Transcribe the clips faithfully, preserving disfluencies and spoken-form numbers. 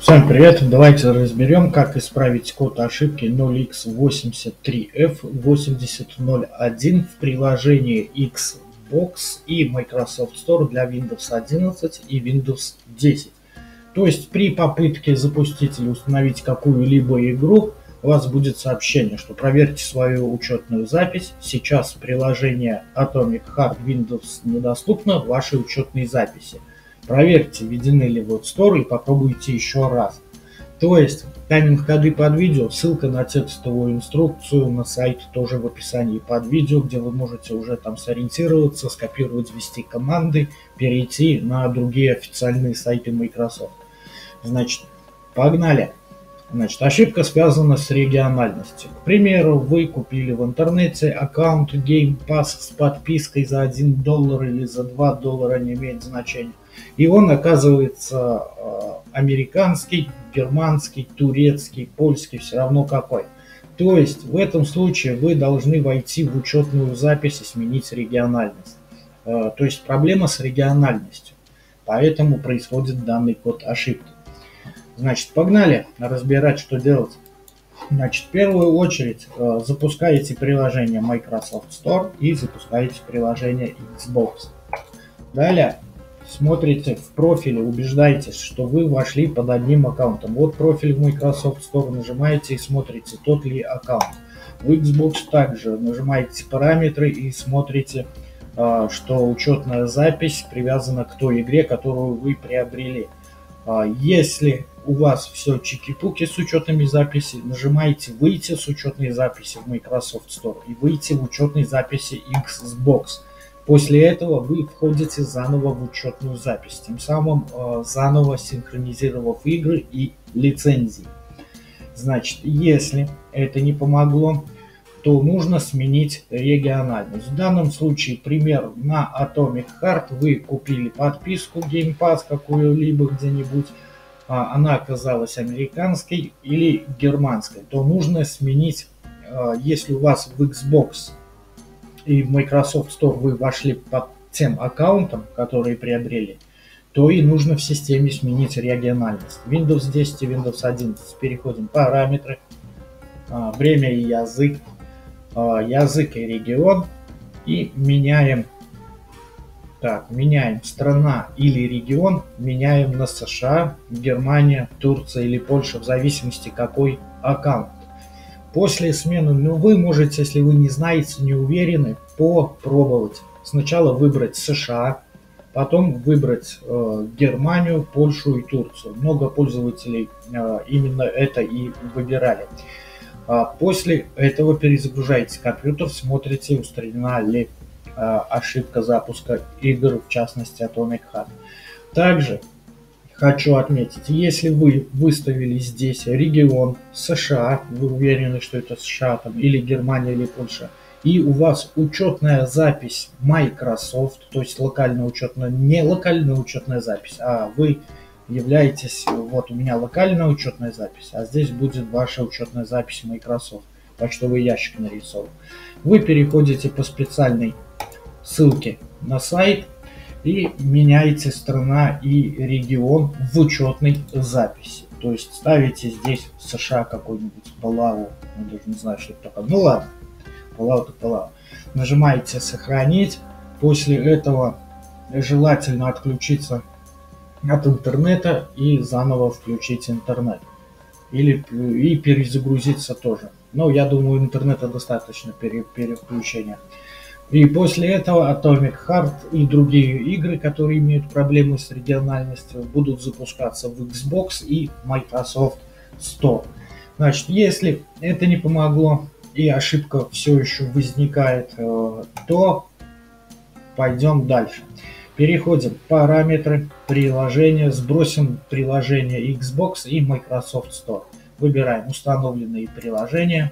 Всем привет! Давайте разберем, как исправить код ошибки ноль икс восемьдесят три эф восемьдесят ноль один в приложении Xbox и Microsoft Store для Windows одиннадцать и Windows десять. То есть при попытке запустить или установить какую-либо игру, у вас будет сообщение, что проверьте свою учетную запись. Сейчас приложение Atomic Heart Windows недоступно в вашей учетной записи. Проверьте, введены ли в App Store, и попробуйте еще раз. То есть тайминг-коды под видео, ссылка на текстовую инструкцию на сайт тоже в описании под видео, где вы можете уже там сориентироваться, скопировать, ввести команды, перейти на другие официальные сайты Microsoft. Значит, погнали. Значит, ошибка связана с региональностью. К примеру, вы купили в интернете аккаунт Game Pass с подпиской за один доллар или за два доллара, не имеет значения. И он оказывается э, американский, германский, турецкий, польский, все равно какой. То есть в этом случае вы должны войти в учетную запись и сменить региональность. Э, то есть проблема с региональностью. Поэтому происходит данный код ошибки. Значит, погнали разбирать, что делать. Значит, в первую очередь э, запускаете приложение Microsoft Store и запускаете приложение Xbox. Далее смотрите в профиле, убеждаетесь, что вы вошли под одним аккаунтом. Вот профиль в Microsoft Store, нажимаете и смотрите, тот ли аккаунт. В Xbox также нажимаете параметры и смотрите, э, что учетная запись привязана к той игре, которую вы приобрели. Если у вас все чики-пуки с учетными записями, нажимаете «Выйти с учетной записи» в Microsoft Store и «Выйти в учетной записи Xbox». После этого вы входите заново в учетную запись, тем самым э, заново синхронизировав игры и лицензии. Значит, если это не помогло, то нужно сменить региональность. В данном случае, пример, на Atomic Heart вы купили подписку Game Pass какую-либо где-нибудь, а она оказалась американской или германской, то нужно сменить, если у вас в Xbox и в Microsoft Store вы вошли под тем аккаунтом, который приобрели, то и нужно в системе сменить региональность. Windows десять и Windows одиннадцать. Переходим в параметры, время и язык. Язык и регион, и меняем, так, меняем страна или регион, меняем на США, Германия, Турция или Польша, в зависимости какой аккаунт. После смены, ну вы можете, если вы не знаете, не уверены, попробовать. Сначала выбрать США, потом выбрать э, Германию, Польшу и Турцию. Много пользователей э, именно это и выбирали. После этого перезагружаете компьютер, смотрите, устранена ли э, ошибка запуска игр, в частности Atomic Heart. Также хочу отметить, если вы выставили здесь регион США, вы уверены, что это США там, или Германия, или Польша, и у вас учетная запись Microsoft, то есть локальная учетная, не локальная учетная запись, а вы являетесь, вот у меня локальная учетная запись, а здесь будет ваша учетная запись Microsoft, почтовый ящик нарисован. Вы переходите по специальной ссылке на сайт и меняете страна и регион в учетной записи. То есть ставите здесь США какой-нибудь Палау, я даже не знаю, что это такое. Ну ладно, Палау-то Палау. Нажимаете сохранить. После этого желательно отключиться от интернета и заново включить интернет. Или и перезагрузиться тоже. Но я думаю, интернета достаточно пере, переключения. И после этого Atomic Heart и другие игры, которые имеют проблемы с региональностью, будут запускаться в Xbox и Microsoft Store. Значит, если это не помогло и ошибка все еще возникает, то пойдем дальше. Переходим в параметры приложения, сбросим приложение Xbox и Microsoft Store. Выбираем установленные приложения.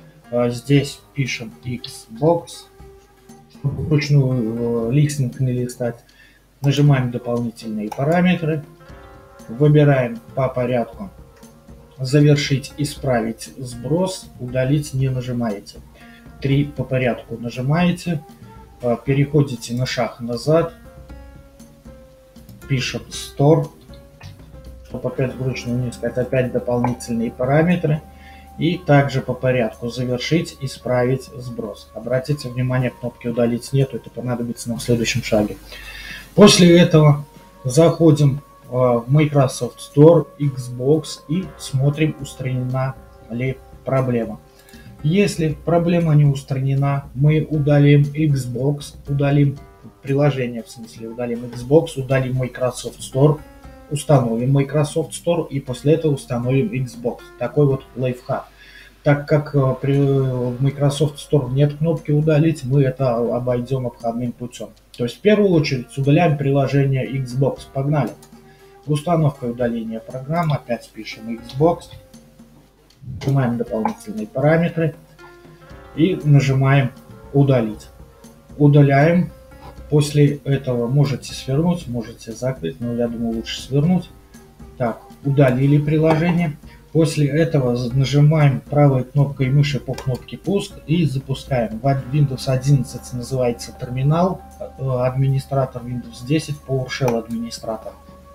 Здесь пишем Xbox, чтобы вручную листинг не листать. Нажимаем дополнительные параметры. Выбираем по порядку завершить, исправить сброс, удалить не нажимаете. Три по порядку нажимаете. Переходите на шаг назад. Пишем Store. Чтобы опять вручную не искать опять дополнительные параметры. И также по порядку завершить, исправить сброс. Обратите внимание, кнопки удалить нету, это понадобится нам в следующем шаге. После этого заходим в Microsoft Store, Xbox и смотрим, устранена ли проблема. Если проблема не устранена, мы удалим Xbox, удалим приложение, в смысле удалим Xbox, удалим Microsoft Store, установим Microsoft Store и после этого установим Xbox. Такой вот лайфхак. Так как при Microsoft Store нет кнопки удалить, мы это обойдем обходным путем. То есть в первую очередь удаляем приложение Xbox. Погнали. Установка и удаление программы. Опять пишем Xbox. Нажимаем дополнительные параметры и нажимаем удалить. Удаляем. После этого можете свернуть, можете закрыть, но я думаю лучше свернуть. Так, удалили приложение. После этого нажимаем правой кнопкой мыши по кнопке пуск и запускаем. В Windows одиннадцать называется терминал, администратор Windows десять PowerShell администратор.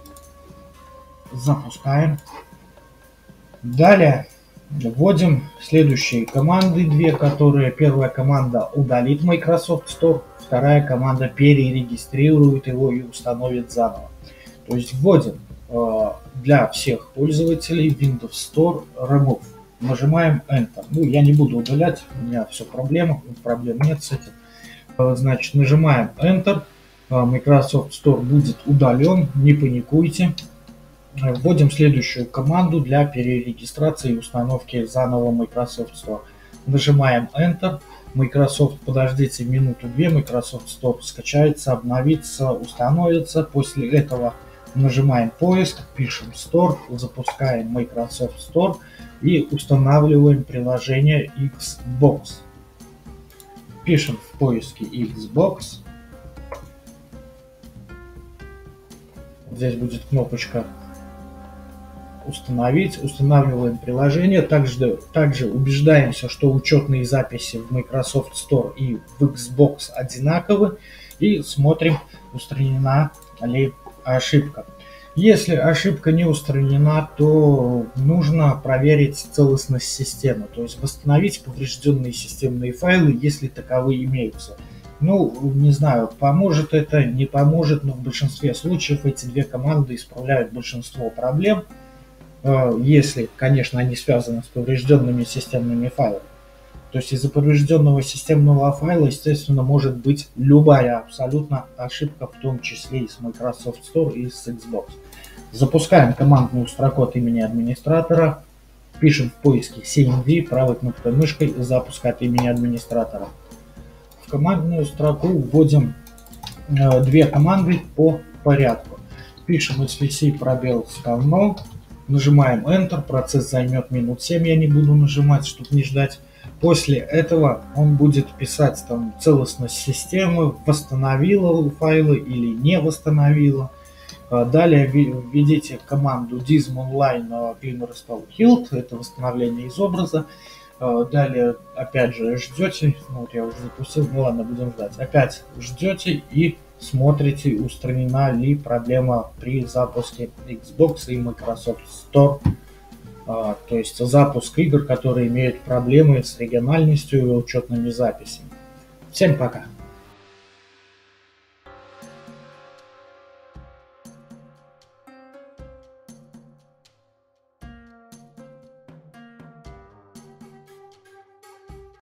Запускаем. Далее вводим следующие команды, две, которые первая команда удалит Microsoft Store, вторая команда перерегистрирует его и установит заново. То есть вводим э, для всех пользователей Windows Store Remove. Нажимаем Enter. Ну, я не буду удалять, у меня все проблема, проблем нет с этим. Э, значит, нажимаем Enter. Э, Microsoft Store будет удален, не паникуйте. Вводим следующую команду для перерегистрации и установки заново Microsoft Store. Нажимаем Enter. Microsoft, подождите минуту-две, Microsoft Store скачается, обновится, установится. После этого нажимаем поиск, пишем Store, запускаем Microsoft Store и устанавливаем приложение Xbox. Пишем в поиске Xbox. Здесь будет кнопочка установить, устанавливаем приложение, также, также убеждаемся, что учетные записи в Microsoft Store и в Xbox одинаковы и смотрим, устранена ли ошибка. Если ошибка не устранена, то нужно проверить целостность системы, то есть восстановить поврежденные системные файлы, если таковые имеются. Ну, не знаю, поможет это, не поможет, но в большинстве случаев эти две команды исправляют большинство проблем, если, конечно, они связаны с поврежденными системными файлами. То есть из-за поврежденного системного файла, естественно, может быть любая абсолютно ошибка, в том числе и с Microsoft Store и с Xbox. Запускаем командную строку от имени администратора, пишем в поиске си эм ди, правой кнопкой мышкой запуск от имени администратора. В командную строку вводим э, две команды по порядку. Пишем эс ви си пробел равно. Нажимаем Enter, процесс займет минут семь, я не буду нажимать, чтобы не ждать. После этого он будет писать там целостность системы, восстановила файлы или не восстановила. Далее введите команду dism online clean restore killed, это восстановление из образа. Далее опять же ждете, ну вот я уже запустил, ну ладно, будем ждать. Опять ждете и смотрите, устранена ли проблема при запуске Xbox и Microsoft Store. А, то есть запуск игр, которые имеют проблемы с региональностью и учетными записями. Всем пока!